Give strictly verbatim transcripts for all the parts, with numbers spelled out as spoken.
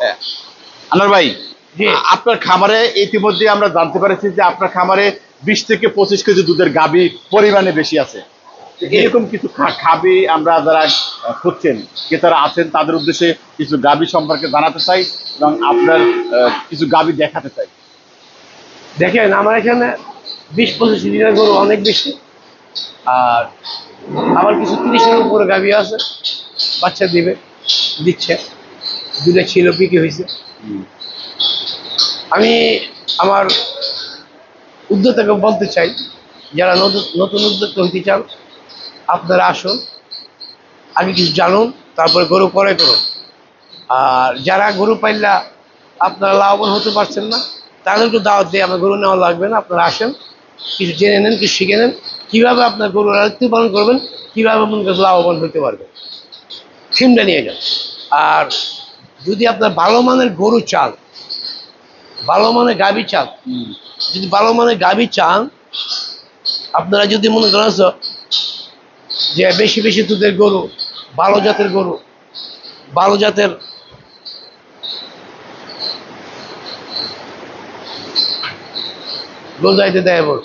আনোয়ার ভাই, আপনার খামারে ইতিমধ্যে আমরা জানতে পেরেছি যে আপনার খামারে বিশ থেকে পঁচিশ কেজি দুধের গাভী পরিমাণে বেশি আছে। এরকম কিছু খাবি আমরা যারা খুঁজছেন ক্রেতারা আছেন তাদের উদ্দেশ্যে কিছু গাভী সম্পর্কে জানাতে চাই এবং আপনার কিছু গাভী দেখাতে চাই। দেখেন আমার এখানে বিশ পঁচিশ লিটার গরু অনেক বেশি, আর আবার কিছু তিরিশের উপরে গাভী আছে, বাচ্চা দিবে দিচ্ছে, দুধে ছিল বিক্রি হয়েছে। আমি আমার উদ্যোক্তাকে বলতে চাই, যারা নতুন নতুন উদ্যোক্তা হইতে চান আপনারা আসুন, আগে কিছু জানুন, তারপরে গরু ক্রয় করুন। আর যারা গরু পাইলা আপনারা লাভবান হতে পারছেন না তাদেরকে দাওয়াত দিয়ে আমার গরু নেওয়া লাগবে না, আপনারা আসেন, কিছু জেনে নেন, কিছু শিখে নেন কীভাবে আপনার গরু লালিত পালন করবেন, কীভাবে আপনার কাছে লাভবান হতে পারবেন, থিমটা নিয়ে যান। আর যদি আপনার ভালো মানের গরু চান, ভালো মানের গাভী চান, যদি ভালো মানের গাভী চান, আপনারা যদি মনে করেন যে বেশি বেশি দুধের গরু, ভালো জাতের গরু, ভালো জাতের গোজাইতে দেয় বল,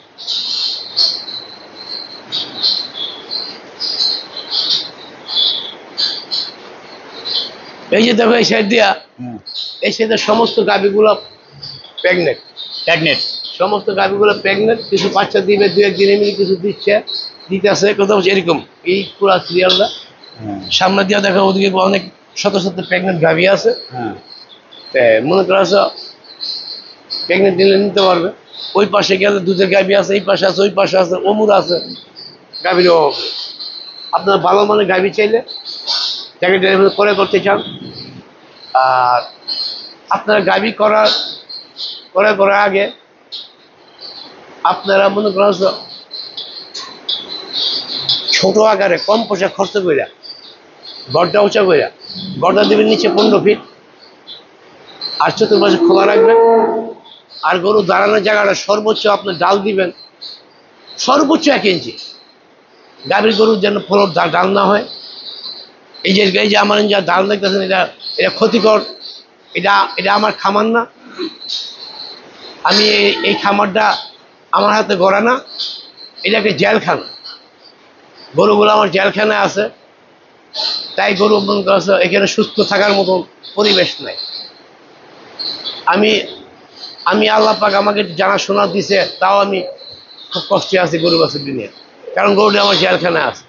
এই যে দেখো এই সাইড দিয়া, এই সাইডের সমস্ত গাভীগুলো প্রেগনেন্ট প্রেগনেন্ট সমস্ত গাভীগুলো প্রেগনেন্ট, কিছু বাচ্চা দিবে দু একদিন এমনি কিছু দিচ্ছে দিতে আছে কোথাও এরকম। এই পুরা সিরিয়ালটা সামনে দিয়ে দেখো, ওদিকে অনেক শত শত প্রেগনেন্ট গাভী আছে, মনে করা প্রেগনেন্ট নিলে নিতে পারবে। ওই পাশে গেলে দুধের গাভী আছে, এই পাশে আছে, ওই পাশে আছে, অমুর আছে, গাভীর অভাব। আপনার ভালো মানের গাভী চাইলে যাকে করে করতে চান, আর আপনারা গাভী করার করে করার আগে আপনারা মনে করেন ছোট আকারে কম পয়সা খরচ কইরা গড়টা উঁচা কইরা, গড়টা দেবেন নিচে পনেরো ফিট, আর চতুর্পাশে খোলা রাখবেন। আর গরু দাঁড়ানোর জায়গাটা সর্বোচ্চ আপনার ডাল দিবেন সর্বোচ্চ এক ইঞ্চি, গাভীর গরুর যেন ফলর ডাল না হয়। এই যে এই যে আমার যা ডাল দেখতেছেন, এটা এটা ক্ষতিকর, এটা এটা আমার খামার না, আমি এই খামারটা আমার হাতে গড়া না, এটাকে জেলখানা, গরুগুলো আমার জেলখানায় আছে, তাই গরু মনে করছে এখানে সুস্থ থাকার মতন পরিবেশ নাই। আমি আমি আল্লাহ পাক আমাকে জানাশোনা দিছে, তাও আমি খুব কষ্টে আছি গরু বাছুর নিয়ে, কারণ গরুটা আমার জেলখানায় আছে।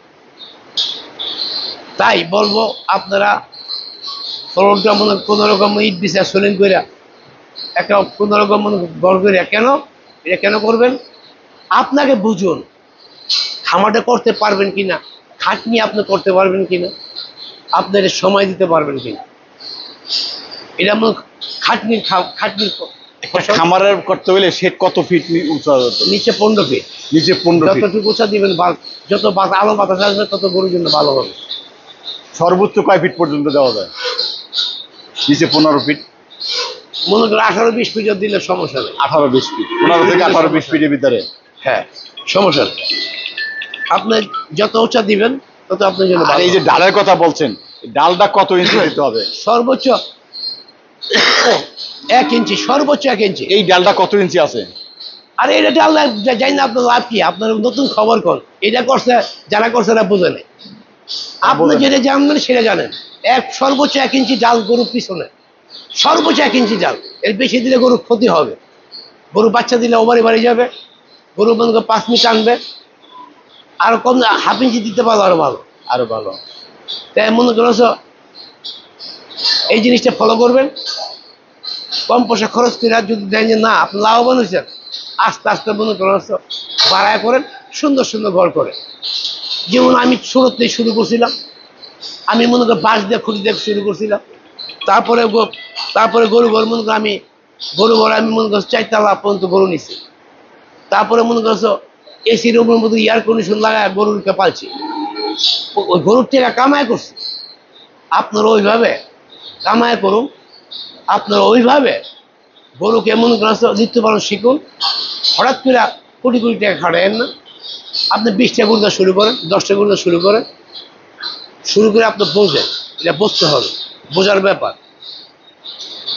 তাই বলবো আপনারা ফলনটা মনে কোনো রকম ইট বিচার সলিন করিয়া একটা কোনো রকম মনে গড় করিয়া, কেন এটা কেন করবেন, আপনাকে বুঝুন খামারটা করতে পারবেন কিনা, খাটনি আপনি করতে পারবেন কিনা, আপনার সময় দিতে পারবেন কিনা, এটা মনে খাটনির খাটনির খামারের করতে হলে শেড কত ফিট উঁচা? নিচে পনেরো ফিট নিচে পনেরো ফিট যতটুকু উঁচা দিবেন, যত আলো বাতাস আসবে তত গরুর জন্য ভালো হবে। সর্বোচ্চ কয় ফিট পর্যন্ত দেওয়া যায়? নিচে পনেরো ফিট, মনে করেন আঠারো বিশ ফিট দিলে সমস্যা নেই। আঠারো বিশ ফিট পনেরো থেকে আঠারো বিশ ফিটের ভিতরে, হ্যাঁ সমস্যা নেই। আপনি যত উঁচা দিবেন তত আপনার জন্য। আর এই যে ডালের কথা বলছেন, ডালটা কত ইঞ্চি দিতে হবে? সর্বোচ্চ এক ইঞ্চি, সর্বোচ্চ এক ইঞ্চি। এই ডালটা কত ইঞ্চি আছে? আর এটা ডাল জানি না, আপনার লাভ কি? আপনার নতুন খবর কর, এটা করছে যারা করছে না বোঝে নাই, আপনি যেটা জানবেন সেটা জানেন। এক সর্বোচ্চ এক ইঞ্চি ডাল গরুর পিছনে, সর্বোচ্চ এক ইঞ্চি ডাল, এর বেশি দিলে গরুর ক্ষতি হবে। গরু বাচ্চা দিলে ওবারে বাড়ি যাবে, গরু মনে করে পাঁচ মিনিট আনবে, আরো কম হাফ ইঞ্চি দিতে পারো আরো ভালো, আরো ভালো। তাই মনে করছ এই জিনিসটা ফলো করবেন, কম পয়সা খরচ করে। যদি দেখেন যে না আপনি লাভবান হয়েছেন, আস্তে আস্তে মনে করছ বাড়ায় করেন, সুন্দর সুন্দর ঘর করে। যেমন আমি শুরুতেই শুরু করছিলাম, আমি মনে করি বাঁশ দিয়ে খুঁটি দিয়ে শুরু করছিলাম, তারপরে তারপরে গরু ঘর মনে করি আমি গরু ঘর আমি মনে করছি চারতলা পর্যন্ত গরু নিছি, তারপরে মনে করছো এসি রুমের মধ্যে এয়ার কন্ডিশন লাগায় গরুকে পালছি, ওই গরুর টাকা কামায় করছি। আপনারা ওইভাবে কামায় করুন, আপনারা ওইভাবে গরুকে মনে করছো নিত্য পালন শিখুন। হঠাৎ করে কোটি কোটি টাকা খাটায়েন না, আপনি বিশটা গরুটা শুরু করেন, দশটা গরুটা শুরু করেন, শুরু করে আপনি বোঝেন, এটা বুঝতে হবে, বোঝার ব্যাপার।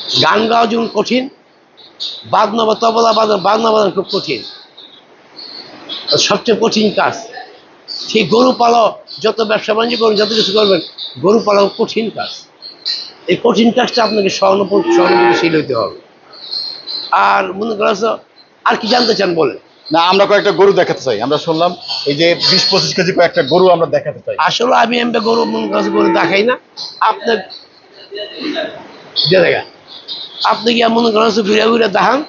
গান গাওয়া যেমন কঠিন, বাজনা বা তবলা বাজানো বাজনা বাজানো খুব কঠিন, সবচেয়ে কঠিন কাজ। ঠিক গরু পালও, যত ব্যবসা বাণিজ্য করবেন, যত কিছু করবেন, গরু পালাও কঠিন কাজ। এই কঠিন কাজটা আপনাকে সহানুভূতি সহানুভূতিশীল হইতে হবে। আর মনে করা আর কি জানতে চান বলেন? না, আমরা কয়েকটা গরু দেখাতে চাই। আমরা শুনলাম এই যে বিশ পঁচিশ কেজি কয়েকটা গরু আমরা দেখাতে চাই। আসলে আমি এমনি গরু মনে করছি গরু দেখাই না। আপনার দেখা আপনি কি মনে করেন ঘুরে ঘুরে দেখান,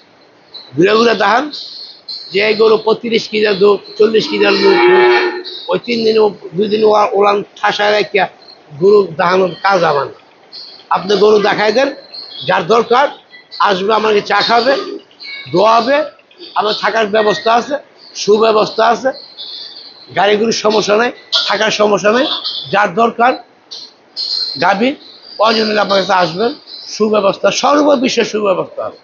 ঘুরে ঘুরে দেখান যে এই গরু পঁয়ত্রিশ কেজি দুধ, চল্লিশ কেজি দুধ, ওই তিন দিন দুই দিন ওলান ঠাসায় রেখে গরু দেখানোর কাজ আমার না। আপনি গরু দেখাই দেন, যার দরকার আসবে, আমাকে চা খাবে, দোয়াবে, আমার থাকার ব্যবস্থা আছে, সুব্যবস্থা আছে, গাড়িগুলির সমস্যা নেই, থাকার সমস্যা নেই। যার দরকার গাভী প্রয়োজন হলে আমার কাছে আসবেন, সুব্যবস্থা, সর্ববিশ্বের সুব্যবস্থা আছে।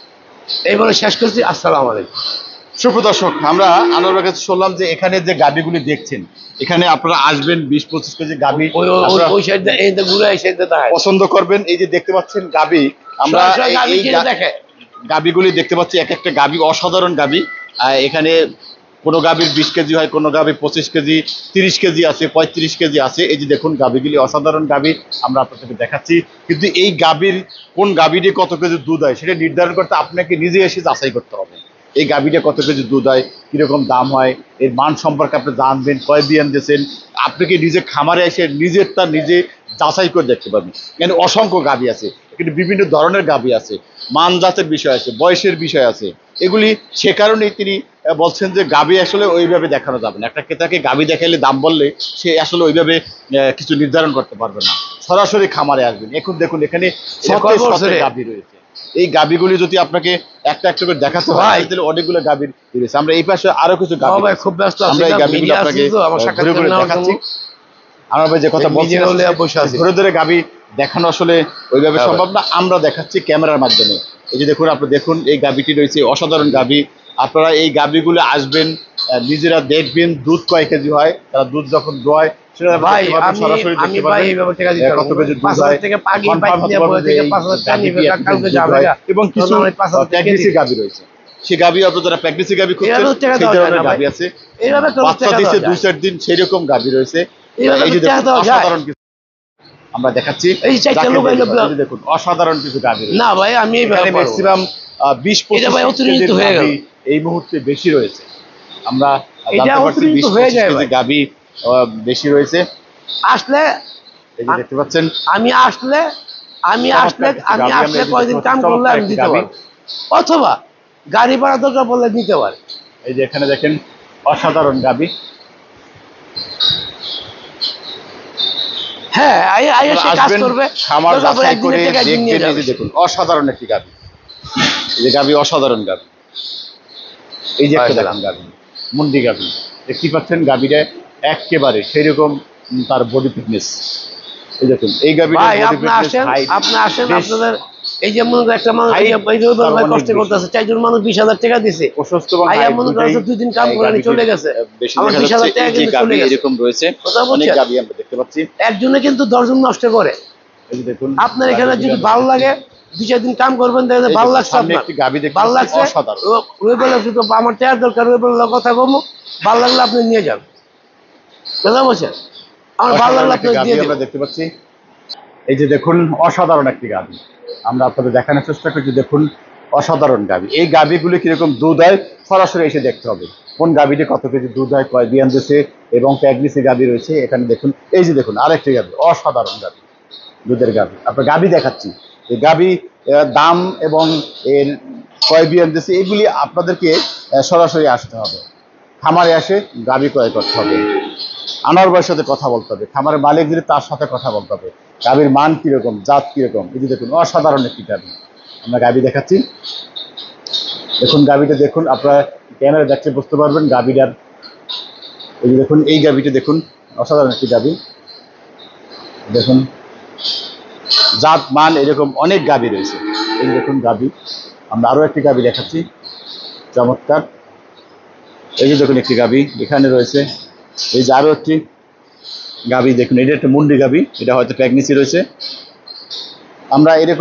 এই বলে শেষ করছি। আসসালামু আলাইকুম। সুপ্রদর্শক, আমরা আনোয়ারের কাছে শুনলাম যে এখানে যে গাভীগুলি দেখছেন, এখানে আপনারা আসবেন, বিশ পঁচিশ কেজি গাভী ওই সাইডে এই ঘুরে এই সাইডে পছন্দ করবেন। এই যে দেখতে পাচ্ছেন গাভী, আমরা এই দেখে গাভীগুলি দেখতে পাচ্ছি, এক একটা গাভী অসাধারণ গাভী। এখানে কোনো গাভীর বিশ কেজি হয়, কোনো গাভী পঁচিশ কেজি, তিরিশ কেজি আছে, পঁয়ত্রিশ কেজি আছে। এই যে দেখুন গাভীগুলি অসাধারণ গাভী, আমরা আপনাদেরকে দেখাচ্ছি। কিন্তু এই গাভীর কোন গাভীটি কত কেজি দুধ হয় সেটা নির্ধারণ করতে আপনাকে নিজে এসে যাচাই করতে হবে। এই গাভীটা কত কেজি দুধ হয়, কিরকম দাম হয়, এর মান সম্পর্কে আপনি জানবেন, কয় বিয়ান দিয়েছেন, আপনাকে নিজে খামারে এসে নিজের তার নিজে যাচাই করে দেখতে পারবেন। এখানে অসংখ্য গাভী আছে, এখানে বিভিন্ন ধরনের গাভী আছে, মান জাতের বিষয় আছে, বয়সের বিষয় আছে। এগুলি সে কারণেই তিনি বলছেন যে গাভী আসলে ওইভাবে দেখানো যাবে না। একটা ক্রেতাকে গাভী দেখাইলে দাম বললে সে আসলে ওইভাবে কিছু নির্ধারণ করতে পারবে না। সরাসরি খামারে আসবেন। এখন দেখুন এখানে গাভী রয়েছে। এই গাভীগুলি যদি আপনাকে একটা একটা করে দেখাতে হয় তাহলে অনেকগুলো গাভীর রয়েছে। আমরা এই পাশে আরো কিছু গাভী, খুব ব্যস্ত আমরা এই গাভীগুলো আপনাকে ঘুরে ঘুরে দেখাচ্ছি। আমরা ভাই যে কথা বলছি, ধরে ধরে গাভী দেখানো আসলে ওইভাবে সম্ভব না, আমরা দেখাচ্ছি ক্যামেরার মাধ্যমে। এই যে দেখুন, আপনি দেখুন এই গাভীটি রয়েছে, অসাধারণ গাভী। আপনারা এই গাভীগুলো আসবেন, নিজেরা দেখবেন দুধ কয় কেজি হয়, তারা দুধ যখন দোয় সেটা সরাসরি দেখতে পারবেন কত কেজি দুধ হয়, এবং কিছু প্রেগন্যান্সি গাভী রয়েছে। সেই গাভী আপনার যারা প্রেগন্যান্সি গাভী খুঁজছেন, সেই ধরনের গাভী আছে, বাচ্চা দিচ্ছে দুই চার দিন, সেই রকম গাভী রয়েছে। এই যে দেখুন অসাধারণ কিছু আমরা দেখাচ্ছি, দেখুন অসাধারণ কিছু গাভী না ভাই, আমি ম্যাক্সিমাম বিশ পঁচিশ কেজি এই মুহূর্তে বেশি রয়েছে। আমরা গাভী বেশি রয়েছে। আসলে দেখতে পাচ্ছেন, আমি আসলে আমি আসলে আমি আসলে কয়দিন কাম করলে আমি দিতে পারি, অথবা গাড়ি ভাড়া দরকার পড়লে দিতে পারি। এই যে এখানে দেখেন অসাধারণ গাভী। হ্যাঁ, কাজ করবে, খামার যাচাই করে দেখবেন। দেখুন অসাধারণ একটি গাভী, এই যে গাভী অসাধারণ গাভী। এই যে একটা দেখেন গাভী, মুন্ডি গাভী, দেখতে পাচ্ছেন গাভীটা একেবারে সেই রকম তার বডি ফিটনেস। এই দেখুন এই গাভীটা আপনি আসেন, আপনি আসেন আপনাদের এই যে মনে একটা মানুষ কষ্ট করতেছে, চারজন মানুষ বিশ হাজার টাকা দিছে, অসুস্থ মনে করছে দুই দিন কাম করে চলে গেছে, আমার বিশ হাজার টাকা কিন্তু চলে গেছে। এরকম রয়েছে অনেক গাভী আমরা দেখতে পাচ্ছি। একজনে কিন্তু দশজন নষ্ট করে। এই দেখুন আপনার এখানে যদি ভালো লাগে দুই চার দিন কাম করবেন, দেখবেন ভালো লাগছে, আপনার ভালো লাগছে, ওই বলে শুধু আমার টাকার দরকার, ওই বলে কথা কমো, ভালো লাগলে আপনি নিয়ে যান, বুঝতে পারছেন? আমার ভালো লাগলে আপনি দিয়ে দিন। আমরা দেখতে পাচ্ছি এই যে দেখুন অসাধারণ একটি গাভী, আমরা আপনাদের দেখানোর চেষ্টা করছি। দেখুন অসাধারণ গাভী। এই গাভীগুলি কিরকম দুধ হয় সরাসরি এসে দেখতে হবে, কোন গাভীটি কত কেজি দুধ হয়, কয় বিয়ান দিয়েছে, এবং প্রেগন্যান্সি গাভী রয়েছে এখানে। দেখুন এই যে দেখুন আরেকটি গাভী, অসাধারণ গাভী, দুধের গাভী। আপনার গাভী দেখাচ্ছি, এই গাভী দাম এবং এর কয় বিয়ান দিয়েছে এগুলি আপনাদেরকে সরাসরি আসতে হবে, খামারে আসে গাভী ক্রয় করতে হবে, আনোয়ার ভাইয়ের সাথে কথা বলতে হবে, খামারের মালিক যদি তার সাথে কথা বলতে হবে, গাভীর মান কিরকম, জাত কিরকম। এই যে দেখুন অসাধারণ একটি গাভী, আমরা গাভী দেখাচ্ছি। দেখুন গাভীটা দেখুন, আপনারা ক্যামেরা দেখতে বুঝতে পারবেন গাভীটার। এই যে দেখুন এই গাভীটা দেখুন অসাধারণ একটি গাভী। দেখুন জাত মান এরকম অনেক গাভী রয়েছে। এই দেখুন গাভী, আমরা আরো একটি গাভী দেখাচ্ছি, চমৎকার। এই যে দেখুন একটি গাভী এখানে রয়েছে। এই যে আরো একটি গাভী দেখুন, এটা একটা মুন্ডি গাভী, এটা হয়তো প্রেগন্যান্সি রয়েছে। আমরা এরকম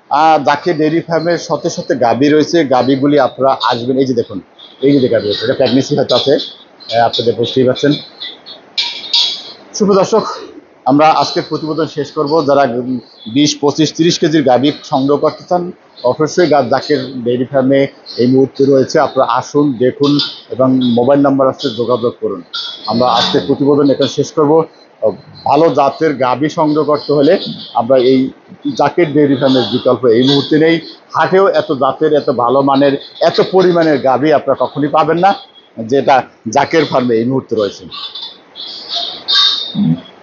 আহ, জাকির ডেইরি ফার্মের শত শত গাভী রয়েছে। গাভীগুলি আপনারা আসবেন, এই যে দেখুন, এই যে গাভী রয়েছে, এটা প্রেগনেন্সি হয়তো আছে, আহ, আপনাদের বুঝতেই পারছেন। শুভ দর্শক, আমরা আজকের প্রতিবেদন শেষ করব। যারা বিশ পঁচিশ তিরিশ কেজির গাভী সংগ্রহ করতে চান, অবশ্যই গা- জাকের ডেইরি ফার্মে এই মুহূর্তে রয়েছে। আপনারা আসুন, দেখুন এবং মোবাইল নাম্বার আছে, যোগাযোগ করুন। আমরা আজকের প্রতিবেদন এখানে শেষ করব। ভালো জাতের গাভী সংগ্রহ করতে হলে আমরা এই জাকের ডেইরি ফার্মের বিকল্প এই মুহূর্তে নেই। হাটেও এত জাতের, এত ভালো মানের, এত পরিমাণের গাভী আপনারা কখনই পাবেন না, যেটা জাকের ফার্মে এই মুহূর্তে রয়েছে।